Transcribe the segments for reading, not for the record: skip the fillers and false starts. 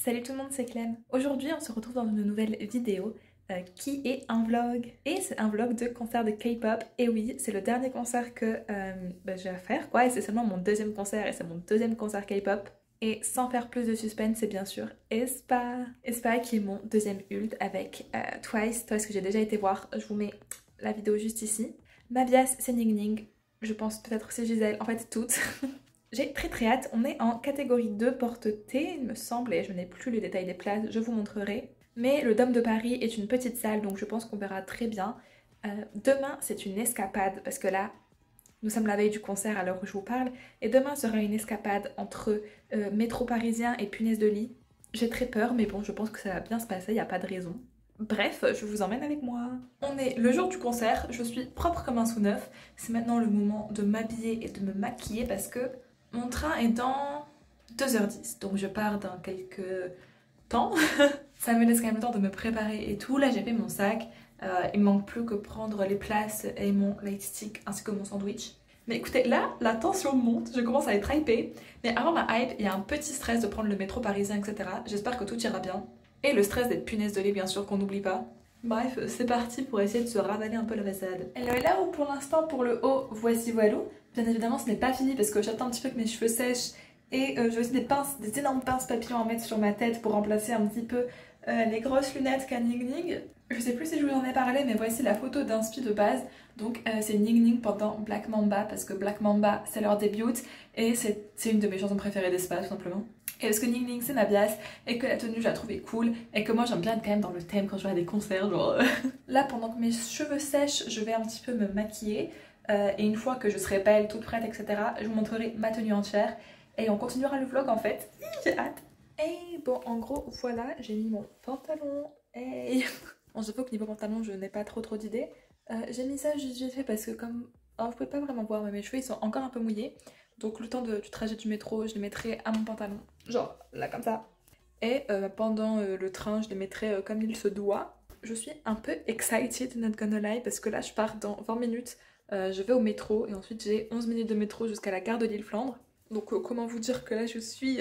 Salut tout le monde, c'est Clem. Aujourd'hui, on se retrouve dans une nouvelle vidéo qui est un vlog. Et c'est un vlog de concert de K-pop. Et oui, c'est le dernier concert que j'ai à faire, quoi. Et c'est seulement mon deuxième concert et c'est mon deuxième concert K-pop. Et sans faire plus de suspense, c'est bien sûr aespa. aespa qui est mon deuxième ult avec Twice. Twice que j'ai déjà été voir. Je vous mets la vidéo juste ici. Ma bias, c'est Ning Ning. Je pense peut-être c'est Gisèle. En fait, toutes. J'ai très hâte, on est en catégorie 2 porte T il me semble et je n'ai plus le détail des places, je vous montrerai. Mais le Dôme de Paris est une petite salle donc je pense qu'on verra très bien. Demain c'est une escapade parce que là nous sommes la veille du concert à l'heure où je vous parle et demain sera une escapade entre métro parisien et punaise de lit. J'ai très peur mais bon je pense que ça va bien se passer, il n'y a pas de raison. Bref, je vous emmène avec moi. On est le jour du concert, je suis propre comme un sou neuf. C'est maintenant le moment de m'habiller et de me maquiller parce que mon train est dans 2h10, donc je pars dans quelques temps. Ça me laisse quand même le temps de me préparer et tout. Là j'ai fait mon sac, il me manque plus que prendre les places et mon light stick ainsi que mon sandwich. Mais écoutez, là la tension monte, je commence à être hypée. Mais avant ma hype, il y a un petit stress de prendre le métro parisien, etc. J'espère que tout ira bien. Et le stress d'être punaise de lit bien sûr qu'on n'oublie pas. Bref, c'est parti pour essayer de se ravaler un peu le façade. Et là où pour l'instant pour le haut, voici voilou. Bien évidemment ce n'est pas fini parce que j'attends un petit peu que mes cheveux sèchent. Et j'ai aussi des énormes pinces papillons à mettre sur ma tête pour remplacer un petit peu les grosses lunettes qu'a Ning Ning. Je sais plus si je vous en ai parlé mais voici la photo d'inspi de base. Donc c'est Ning Ning pendant Black Mamba parce que Black Mamba c'est leur début et c'est une de mes chansons préférées d'espa tout simplement. Et parce que Ning Ning c'est ma bias et que la tenue je la trouvais cool et que moi j'aime bien être quand même dans le thème quand je vais à des concerts genre... Là pendant que mes cheveux sèchent je vais un petit peu me maquiller et une fois que je serai belle, toute prête etc. je vous montrerai ma tenue entière et on continuera le vlog en fait. J'ai hâte. Et bon en gros voilà j'ai mis mon pantalon et... Bon j'avoue que niveau pantalon je n'ai pas trop d'idées. J'ai mis ça juste vite fait parce que comme... Oh, vous pouvez pas vraiment voir mais mes cheveux ils sont encore un peu mouillés. Donc le temps du trajet du métro, je les mettrai à mon pantalon, genre là comme ça. Et pendant le train, je les mettrai comme il se doit. Je suis un peu excited, not gonna lie, parce que là je pars dans 20 minutes. Je vais au métro et ensuite j'ai 11 minutes de métro jusqu'à la gare de Lille-Flandre. Donc comment vous dire que là je suis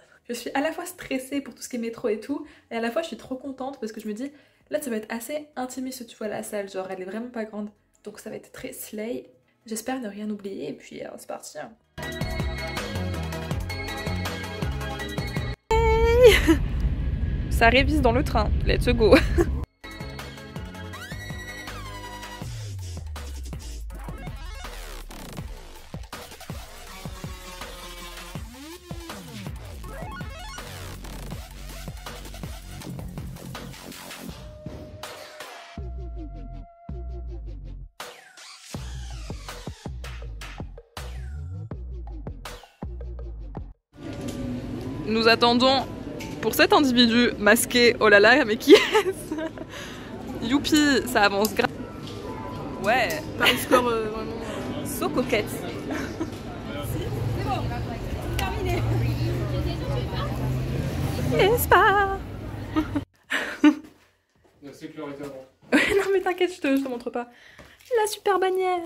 à la fois stressée pour tout ce qui est métro et tout, et à la fois je suis trop contente parce que je me dis, là ça va être assez intimiste tu vois la salle, genre elle est vraiment pas grande. Donc ça va être très slay. J'espère ne rien oublier et puis c'est parti. Hein. Hey ça révise dans le train, let's go. Nous attendons pour cet individu masqué, oh là là, mais qui est-ce? Youpi, ça avance grave. Ouais, par un score vraiment so coquette. C'est bon, terminé. Espa. C'est que l'heure était avant. Non mais t'inquiète, je te montre pas. La super bannière.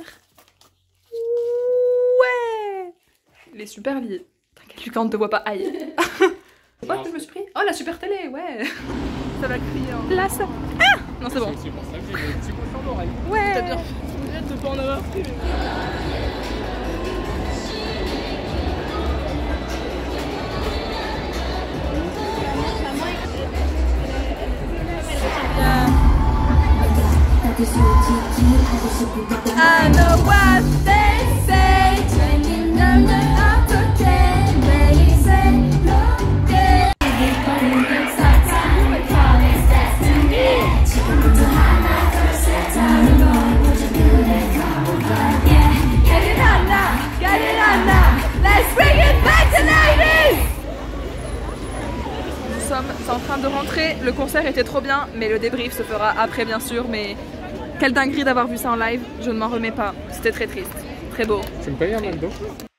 Ouais. Il est super lié. T'inquiète Lucas, on ne te voit pas, aïe. Oh que je me suis pris. Oh la super télé, ouais. Ça va crier. Hein. Là ça. Ah non c'est bon. C'est pour ça que j'ai le petit coup sur l'oreille. Ouais. T'as bien fait de pas en avoir pris. I know what they say. Nous sommes en train de rentrer, le concert était trop bien, mais le débrief se fera après bien sûr, mais quelle dinguerie d'avoir vu ça en live, je ne m'en remets pas, c'était très triste, très beau. Tu me payes un McDo?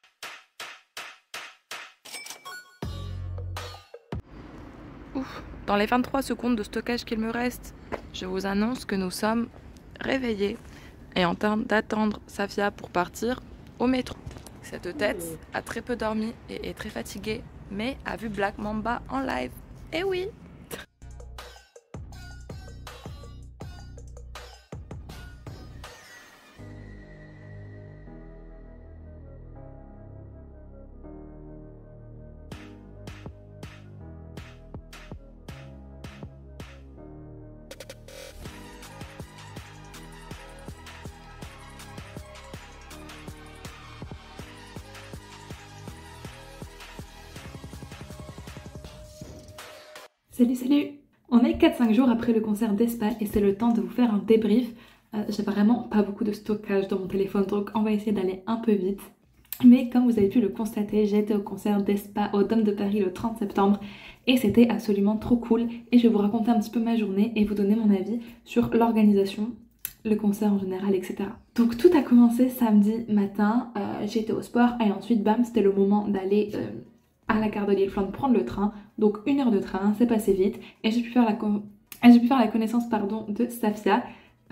Ouf. Dans les 23 secondes de stockage qu'il me reste, je vous annonce que nous sommes réveillés et en train d'attendre Safia pour partir au métro. Cette tête a très peu dormi et est très fatiguée, mais a vu Black Mamba en live. Eh oui. Salut, salut! On est 4-5 jours après le concert d'Aespa et c'est le temps de vous faire un débrief. J'ai vraiment pas beaucoup de stockage dans mon téléphone, donc on va essayer d'aller un peu vite. Mais comme vous avez pu le constater, j'ai été au concert d'Aespa au Dôme de Paris le 30 septembre et c'était absolument trop cool. Et je vais vous raconter un petit peu ma journée et vous donner mon avis sur l'organisation, le concert en général, etc. Donc tout a commencé samedi matin, j'ai été au sport et ensuite bam, c'était le moment d'aller à la gare de Liéflandre prendre le train. Donc 1 heure de train, c'est passé vite et j'ai pu faire la connaissance de Safia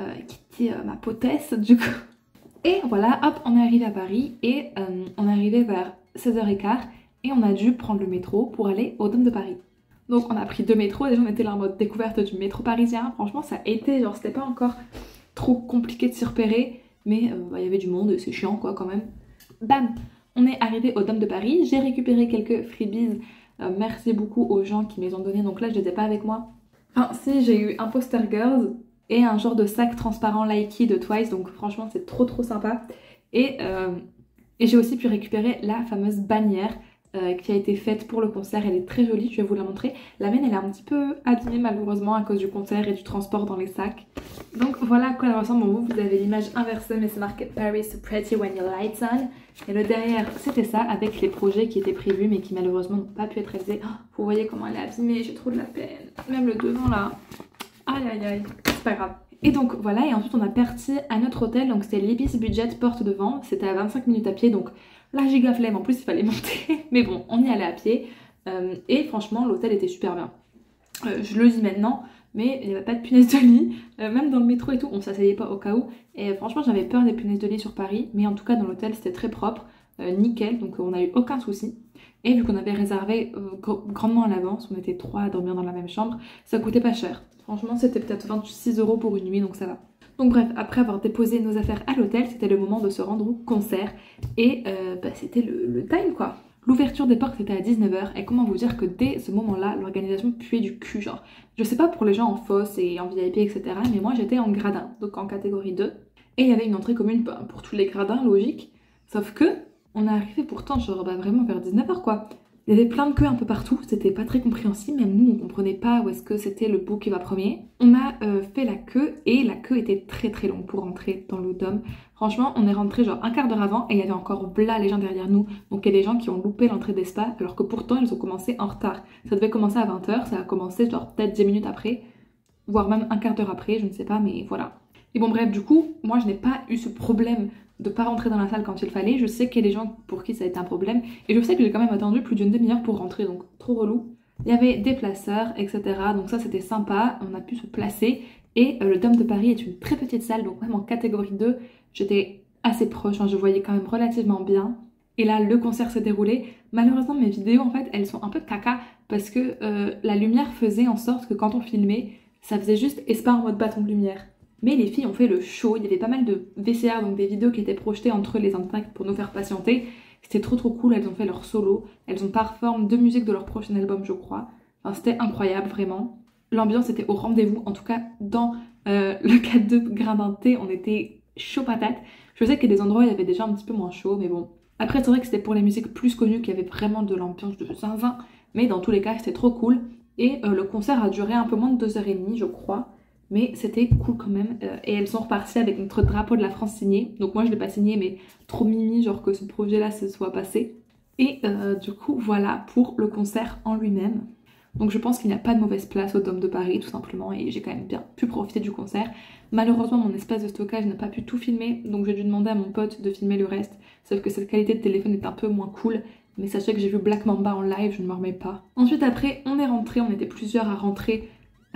qui était ma potesse du coup. Et voilà, hop, on est arrivé à Paris et on est arrivé vers 16h15 et on a dû prendre le métro pour aller au Dôme de Paris. Donc on a pris 2 métros, déjà on était là en mode découverte du métro parisien. Franchement ça a été, genre c'était pas encore trop compliqué de s'y repérer, mais il y avait du monde et c'est chiant quoi quand même. Bam! On est arrivé au Dôme de Paris, j'ai récupéré quelques freebies, merci beaucoup aux gens qui me les ont donnés, donc là je les ai pas avec moi. Enfin si, j'ai eu un poster girls et un genre de sac transparent likey de Twice, donc franchement c'est trop sympa. Et j'ai aussi pu récupérer la fameuse bannière qui a été faite pour le concert, elle est très jolie, je vais vous la montrer. La mienne elle est un petit peu abîmée malheureusement à cause du concert et du transport dans les sacs. Donc voilà à quoi elle ressemble, bon, vous avez l'image inversée mais c'est marqué Paris so pretty when your lights on. Et le derrière c'était ça avec les projets qui étaient prévus mais qui malheureusement n'ont pas pu être réalisés. Oh, vous voyez comment elle est abîmée, j'ai trop de la peine. Même le devant là, aïe aïe aïe, c'est pas grave. Et donc voilà, et ensuite on a parti à notre hôtel, donc c'était l'Ibis Budget Porte de Vent, c'était à 25 minutes à pied, donc la giga flemme, en plus il fallait monter, mais bon, on y allait à pied, et franchement l'hôtel était super bien. Je le dis maintenant, mais il n'y avait pas de punaises de lit, même dans le métro et tout, on s'asseyait pas au cas où, et franchement j'avais peur des punaises de lit sur Paris, mais en tout cas dans l'hôtel c'était très propre, nickel, donc on n'a eu aucun souci. Et vu qu'on avait réservé grandement à l'avance, on était 3 à dormir dans la même chambre, ça coûtait pas cher. Franchement c'était peut-être 26 € pour une nuit, donc ça va. Donc bref, après avoir déposé nos affaires à l'hôtel, c'était le moment de se rendre au concert. Et c'était le time quoi. L'ouverture des portes était à 19h et comment vous dire que dès ce moment-là, l'organisation puait du cul genre. Je sais pas pour les gens en fosse et en VIP etc, mais moi j'étais en gradin, donc en catégorie 2. Et il y avait une entrée commune pour tous les gradins, logique. Sauf que on est arrivé pourtant genre vraiment vers 19h quoi. Il y avait plein de queues un peu partout, c'était pas très compréhensible, même nous on comprenait pas où est-ce que c'était le bout qui va premier. On a fait la queue et la queue était très longue pour rentrer dans le dôme. Franchement on est rentré genre un quart d'heure avant et il y avait encore là les gens derrière nous. Donc il y a des gens qui ont loupé l'entrée d'Aespa alors que pourtant ils ont commencé en retard. Ça devait commencer à 20h, ça a commencé genre peut-être 10 minutes après, voire même un quart d'heure après, je ne sais pas mais voilà. Et bon bref du coup, moi je n'ai pas eu ce problème de pas rentrer dans la salle quand il fallait. Je sais qu'il y a des gens pour qui ça a été un problème et je sais que j'ai quand même attendu plus d'une demi-heure pour rentrer, donc trop relou. Il y avait des placeurs, etc. Donc ça c'était sympa, on a pu se placer et le Dôme de Paris est une très petite salle, donc même en catégorie 2, j'étais assez proche, hein, je voyais quand même relativement bien. Et là le concert s'est déroulé. Malheureusement mes vidéos en fait elles sont un peu caca parce que la lumière faisait en sorte que quand on filmait, ça faisait juste Aespa en mode bâton de lumière. Mais les filles ont fait le show, il y avait pas mal de VCR, donc des vidéos qui étaient projetées entre les entractes pour nous faire patienter. C'était trop cool, elles ont fait leur solo, elles ont performé 2 musiques de leur prochain album je crois. Enfin c'était incroyable vraiment. L'ambiance était au rendez-vous, en tout cas dans le cadre de Gradin T, on était chaud patate. Je sais qu'il y a des endroits où il y avait déjà un petit peu moins chaud, mais bon. Après c'est vrai que c'était pour les musiques plus connues qu'il y avait vraiment de l'ambiance de zinzin, mais dans tous les cas c'était trop cool. Et le concert a duré un peu moins de 2h30 je crois. Mais c'était cool quand même, et elles sont reparties avec notre drapeau de la France signé. Donc moi je l'ai pas signé mais trop mimi genre que ce projet là se soit passé. Et du coup voilà pour le concert en lui-même. Donc je pense qu'il n'y a pas de mauvaise place au Dôme de Paris tout simplement et j'ai quand même bien pu profiter du concert. Malheureusement mon espace de stockage n'a pas pu tout filmer donc j'ai dû demander à mon pote de filmer le reste. Sauf que cette qualité de téléphone est un peu moins cool. Mais sachez que j'ai vu Black Mamba en live, je ne me remets pas. Ensuite après on est rentré, on était plusieurs à rentrer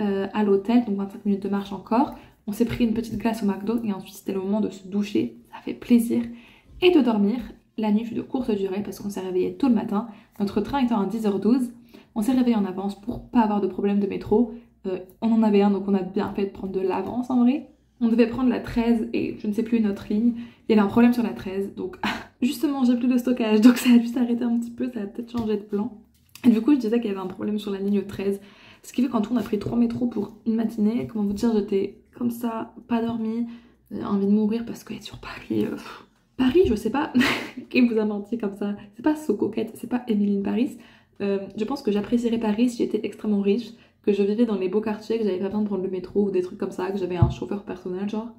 à l'hôtel, donc 25 minutes de marche encore. On s'est pris une petite glace au McDo et ensuite c'était le moment de se doucher, ça fait plaisir, et de dormir. la nuit fut de courte durée parce qu'on s'est réveillé tôt le matin. Notre train étant à 10h12, on s'est réveillé en avance pour pas avoir de problème de métro. On en avait un, donc on a bien fait de prendre de l'avance en vrai. On devait prendre la 13 et je ne sais plus une autre ligne. Il y avait un problème sur la 13, donc justement j'ai plus de stockage, donc ça a dû s'arrêter un petit peu, ça a peut-être changé de plan. Et du coup je disais qu'il y avait un problème sur la ligne 13. Ce qui fait qu'en tout on a pris 3 métros pour une matinée. Comment vous dire, j'étais comme ça, pas dormie, envie de mourir parce qu'être sur Paris... Paris, je sais pas, qui vous a menti comme ça. C'est pas So Coquette, c'est pas Emily in Paris. Je pense que j'apprécierais Paris si j'étais extrêmement riche, que je vivais dans les beaux quartiers, que j'avais pas besoin de prendre le métro ou des trucs comme ça, que j'avais un chauffeur personnel genre.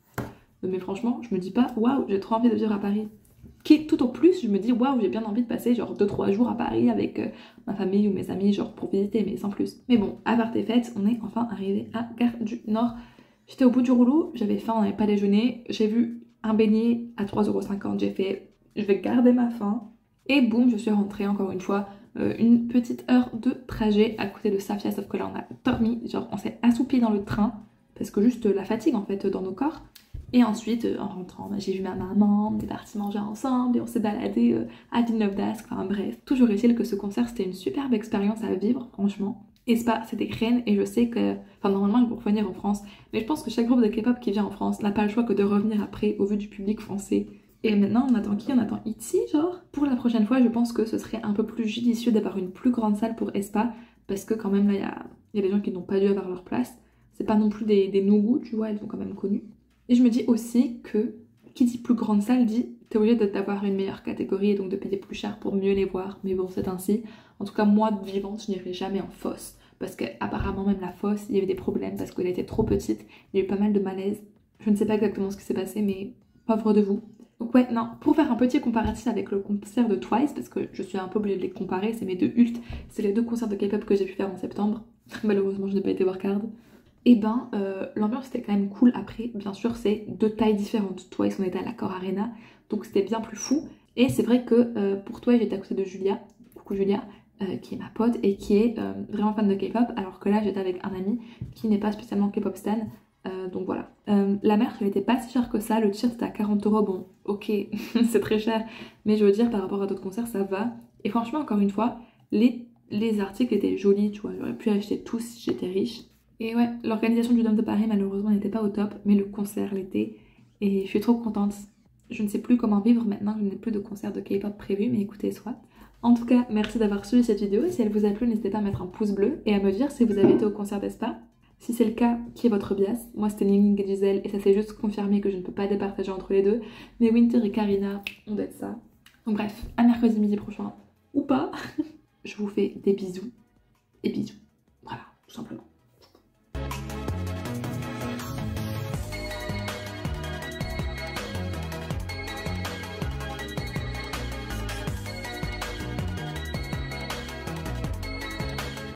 Mais franchement, je me dis pas, waouh, j'ai trop envie de vivre à Paris. Qui, tout au plus, je me dis, waouh, j'ai bien envie de passer genre 2-3 jours à Paris avec ma famille ou mes amis, genre pour visiter, mais sans plus. Mais bon, à part tes fêtes, on est enfin arrivé à Gare du Nord. J'étais au bout du rouleau, j'avais faim, on n'avait pas déjeuné, j'ai vu un beignet à 3,50 €, j'ai fait, je vais garder ma faim. Et boum, je suis rentrée encore une fois, une petite heure de trajet à côté de Safia, sauf que là on a dormi, genre on s'est assoupi dans le train, parce que juste la fatigue en fait dans nos corps. Et ensuite, en rentrant, j'ai vu ma maman, on est partis manger ensemble et on s'est baladé à Villeneuve d'Ascq, enfin bref. Toujours est-il que ce concert c'était une superbe expérience à vivre, franchement. aespa, c'est des reines et je sais que, enfin normalement ils vont revenir en France, mais je pense que chaque groupe de K-pop qui vient en France n'a pas le choix que de revenir après au vu du public français. Et maintenant on attend qui? On attend ITZY genre. Pour la prochaine fois je pense que ce serait un peu plus judicieux d'avoir une plus grande salle pour aespa, parce que quand même là il y a des gens qui n'ont pas dû avoir leur place. C'est pas non plus des no-goûts, tu vois, elles sont quand même connues. Et je me dis aussi que qui dit plus grande salle dit t'es obligé d'avoir une meilleure catégorie et donc de payer plus cher pour mieux les voir, mais bon c'est ainsi. En tout cas moi vivante je n'irai jamais en fosse, parce qu'apparemment même la fosse il y avait des problèmes parce qu'elle était trop petite, il y a eu pas mal de malaise. Je ne sais pas exactement ce qui s'est passé mais pauvre de vous. Donc ouais non, pour faire un petit comparatif avec le concert de Twice, parce que je suis un peu obligée de les comparer, c'est mes deux ults, c'est les deux concerts de K-pop que j'ai pu faire en septembre. Malheureusement je n'ai pas été voir Card. Et ben l'ambiance était quand même cool. Après bien sûr c'est deux tailles différentes. Twice on était à l'Accor Arena donc c'était bien plus fou. Et c'est vrai que pour Twice j'étais à côté de Julia, coucou Julia, qui est ma pote et qui est vraiment fan de K-pop, alors que là j'étais avec un ami qui n'est pas spécialement K-pop stan. Donc voilà. La merch elle était pas si chère que ça, le t-shirt c'était à 40 €, bon ok c'est très cher, mais je veux dire par rapport à d'autres concerts ça va. Et franchement encore une fois les articles étaient jolis, tu vois, j'aurais pu acheter tous si j'étais riche. Et ouais, l'organisation du Dôme de Paris malheureusement n'était pas au top, mais le concert l'était et je suis trop contente. Je ne sais plus comment vivre maintenant que je n'ai plus de concert de K-pop prévu, mais écoutez, soit. En tout cas, merci d'avoir suivi cette vidéo. Si elle vous a plu, n'hésitez pas à mettre un pouce bleu et à me dire si vous avez été au concert d'Aespa. Si c'est le cas, qui est votre bias? Moi c'était Ning et Giselle et ça s'est juste confirmé que je ne peux pas départager entre les deux. Mais Winter et Karina, on doit être ça. Donc bref, à mercredi midi prochain, ou pas. Je vous fais des bisous et bisous.